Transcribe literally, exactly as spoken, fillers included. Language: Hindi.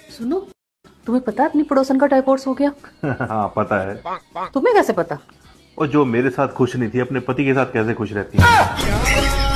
सुनो, तुम्हें पता है अपनी पड़ोसन का डाइवोर्स हो गया? हाँ पता है। तुम्हें कैसे पता? और जो मेरे साथ खुश नहीं थी अपने पति के साथ कैसे खुश रहती है?